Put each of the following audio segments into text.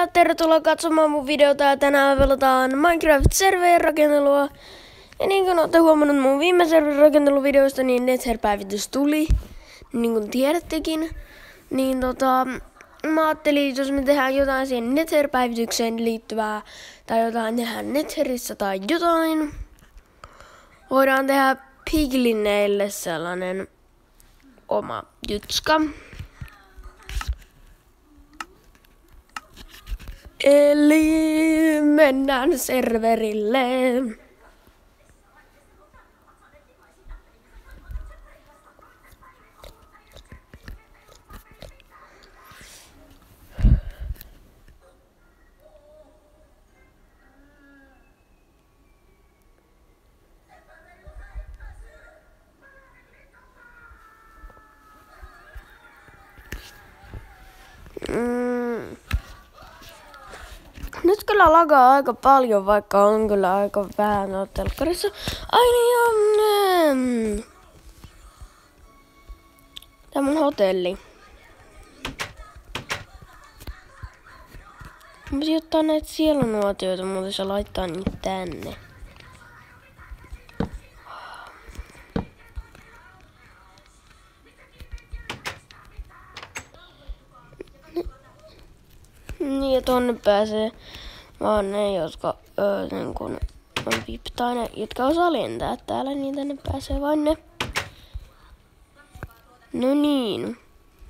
ja tervetuloa katsomaan mun videota ja tänään pelataan Minecraft-serverin rakentelua. Ja niin kuin olette huomannut mun viime serverin rakenteluvideoista, niin Nether-päivitys tuli, niin kuin tiedättekin. Niin mä ajattelin, jos me tehdään jotain siihen Nether-päivitykseen liittyvää, tai jotain tehdään Netherissä tai jotain, voidaan tehdä piglineille sellainen oma jutska. Eli mennään serverille. Nyt kyllä lagaa aika paljon, vaikka on kyllä aika vähän telkkarissa. Ai niin on. Tää mun hotelli. Mä voisin ottaa näitä sielunuotioita, mutta se laittaa niitä tänne. Niin, ja tonne pääsee vaan ne, jotka niin kun on piptainen, jotka osaa lentää täällä, niin tänne pääsee vain ne. No niin.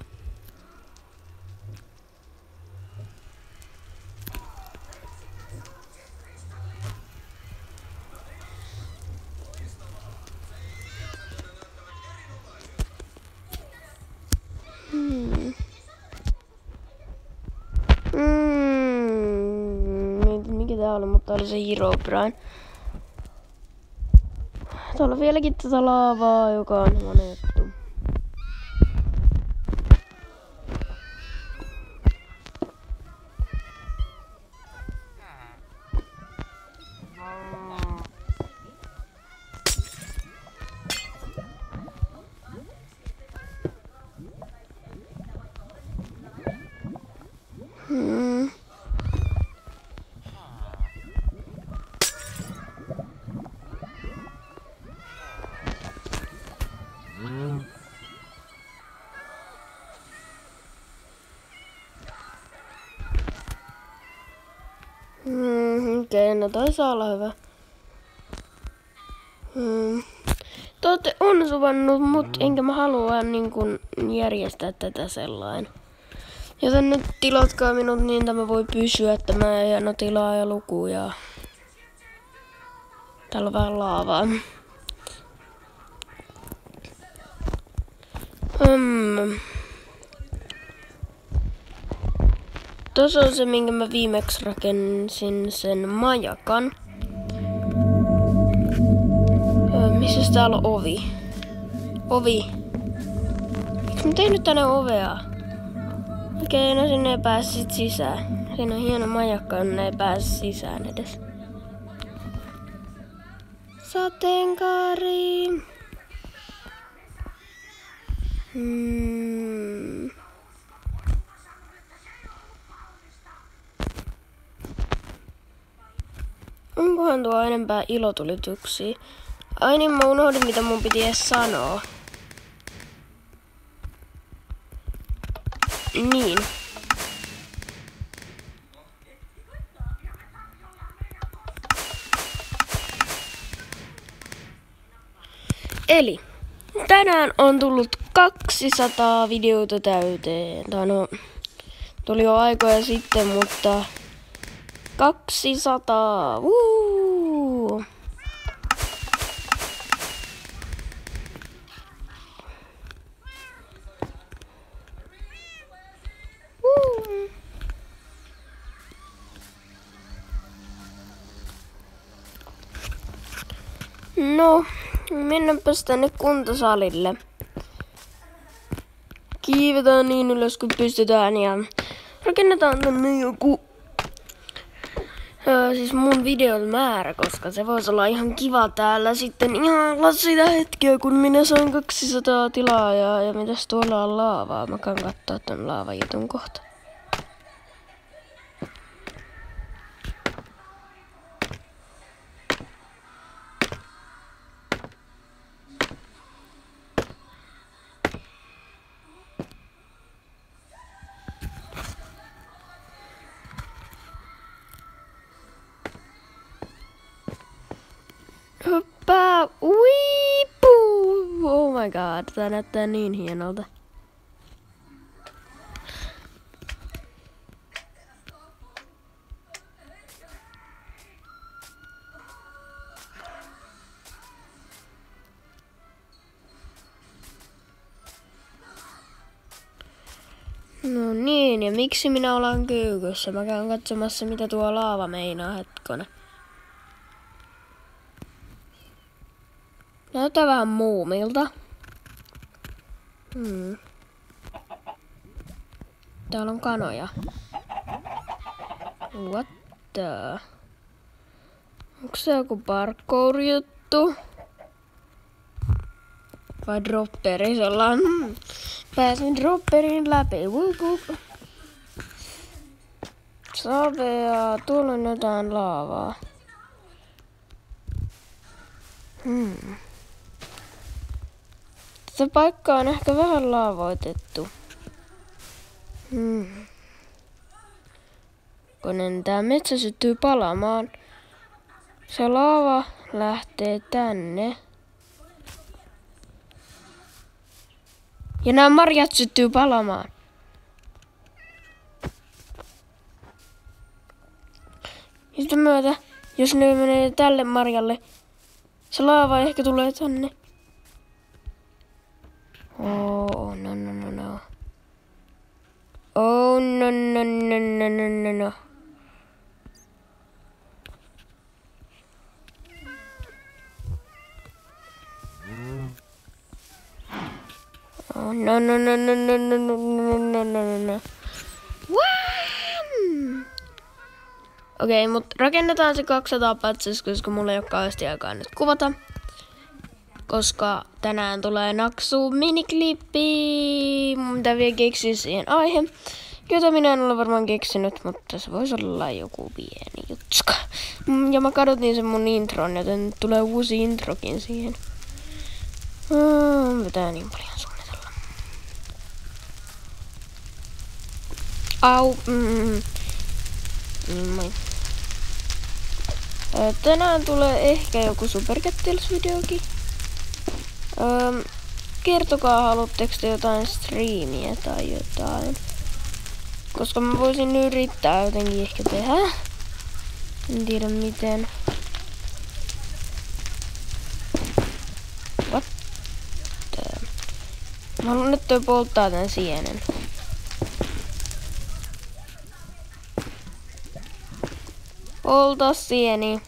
Mikä tää oli, mutta oli se Herobrine. Täällä on vieläkin tätä laavaa, joka on huono juttu. Okei, no toi saa olla hyvä. Te ootte onsuvannut mut, enkä mä halua niin kun järjestää tätä sellainen. Joten nyt tilatkaa minut niin tämä voi pysyä, että mä en jää tilaa ja lukuja. Täällä on vähän laavaa. Tuossa on se, minkä mä viimeksi rakensin sen majakan. Missä täällä on ovi? Ovi. Eikö mä tehnyt tänne ovea? Okei, no sinne ei pääse sit sisään. Siinä on hieno majakka, jonne ei pääse sisään edes. Sateenkaari. Onkohan tuo enempää ilotulituksia? Ai niin, mä unohdin mitä mun piti edes sanoa. Niin. Eli tänään on tullut 200 videota täyteen. Tai no, tuli jo aikoja sitten, mutta 200. Woo! No, mennäänpäs tänne kuntosalille. Kiivetään niin ylös kuin pystytään ja rakennetaan tänne joku siis mun videon määrä, koska se voisi olla ihan kiva täällä sitten ihan sitä hetkeä, kun minä sain 200 tilaajaa ja mitäs tuolla on laavaa. Mä käyn kattoo tän laavajutun kohta. laavaa. Tätä näyttää niin hienolta. No niin, ja miksi minä olen kyykyssä? Mä käyn katsomassa, mitä tuo laava meinaa hetkonen. Näyttää vähän muumilta. Täällä on kanoja. What the? Onko se joku parkour-juttu? Vai dropperi sellainen? Pääsin dropperin läpi. Savea, tuolla on jotain laavaa. Tätä paikkaa on ehkä vähän laavoitettu. Kun tää metsä syttyy palamaan. Se laava lähtee tänne. Ja nämä marjat syttyy palamaan. Ja sitä myötä, jos ne menee tälle marjalle, se laava ehkä tulee tänne. Oh, no. Oh, no. Oh, no. Okei, mutta rakennetaan se 200 patsas, koska mulla ei ole kauheasti aikaa nyt kuvata. Koska tänään tulee Naksu miniklippi, mitä vielä keksiä siihen aihe, jota minä en ole varmaan keksinyt, mutta se voisi olla joku pieni jutska. Ja mä kadotin sen mun intron, joten nyt tulee uusi introkin siihen. Pitää niin paljon suunnitella. Au. Niin. Tänään tulee ehkä joku Super Cat Tales-videokin. Kertokaa, haluatteko te jotain striimiä tai jotain. Koska mä voisin yrittää jotenkin ehkä tehdä. En tiedä miten. What? Mä haluan nyt polttaa tän sienen. Polta sieni.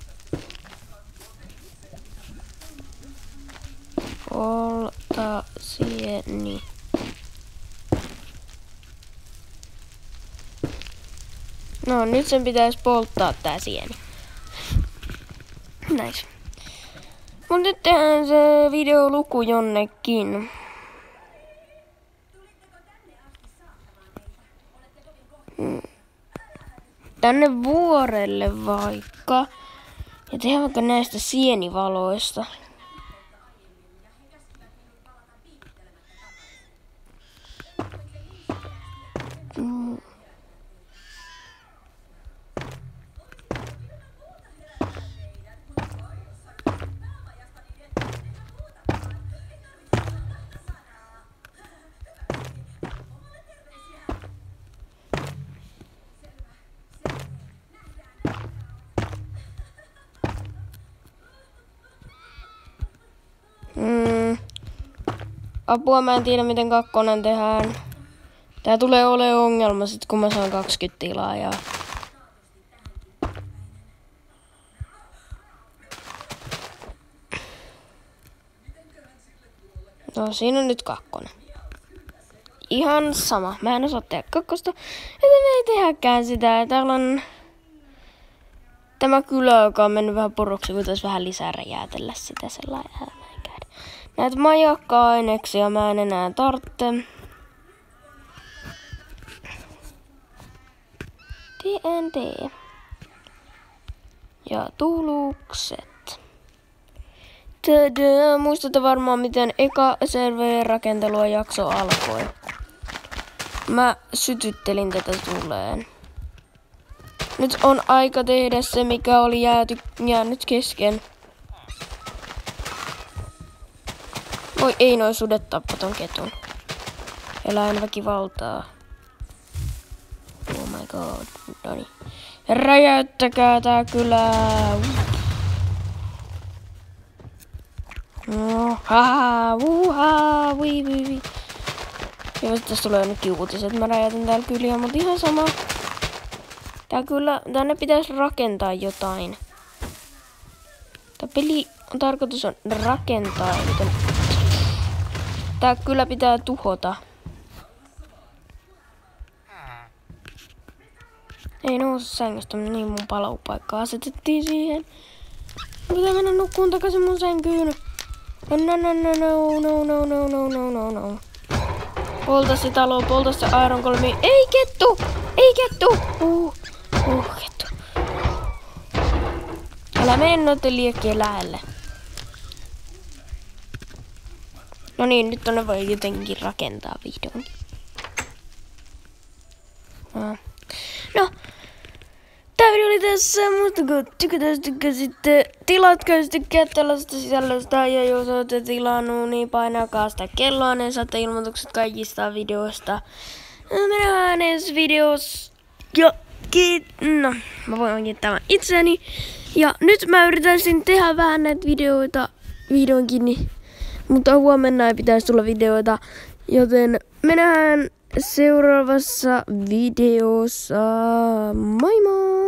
Polta sieni. No nyt sen pitäisi polttaa tää sieni. Nice. Mut nyt tehdään se videoluku jonnekin. Tänne vuorelle vaikka. Ja tehdään vaikka näistä sienivaloista. Apua, mä en tiedä miten 2 tehdään. Tää tulee olemaan ongelma sit kun mä saan 20 tilaajaa. No siinä on nyt 2. Ihan sama. Mä en osaa tehdä 2, joten me ei tehdäkään sitä. Täällä on tämä kylä, joka on mennyt vähän poroksi, voitaisiin vähän lisää räjäätellä sitä sellainen. Näitä majakka-aineksia mä en enää tarvitse. TNT. Ja tulukset. Tadaa! Muistatte varmaan miten eka server-rakentelua jakso alkoi. Mä sytyttelin tätä tuleen. Nyt on aika tehdä se, mikä oli jäänyt kesken. Oi ei noi sudet tappa ton ketun. Eläinväkivaltaa. Oh my god. Noniin. Räjäyttäkää tää kylä. Wii. Ja tästä tulee nytkin uutiset, mä räjäytän täällä kyliä, mutta ihan sama. Tänne pitäisi rakentaa jotain. Tää peli on tarkoitus on rakentaa, joten tää kyllä pitää tuhota. Ei nousu sängystä, niin mun palaupaikka asetettiin siihen. Pitää mennä nukkuun takaisin mun sänkyyn. No. Polta se talo, polta se Iron Golemi. Ei kettu! Kettu! Kettu. Älä mene noiden liekkien lähelle. No niin, nyt tonne voi jotenkin rakentaa vihdoin. No. Tää video oli tässä, mutta kun tykkäsitte, tilatkaa jos tykkäät tällaista sisällöstä, ja jos olette tilannut, niin painakaa sitä kelloa, niin saatte ilmoitukset kaikista videoista. Mennään ensi videossa, ja no, mä voin kiittää itseni, ja nyt mä yritäisin tehdä vähän näitä videoita vihdoinkin, mutta huomenna ei pitäisi tulla videoita, joten mennään seuraavassa videossa, moi moi!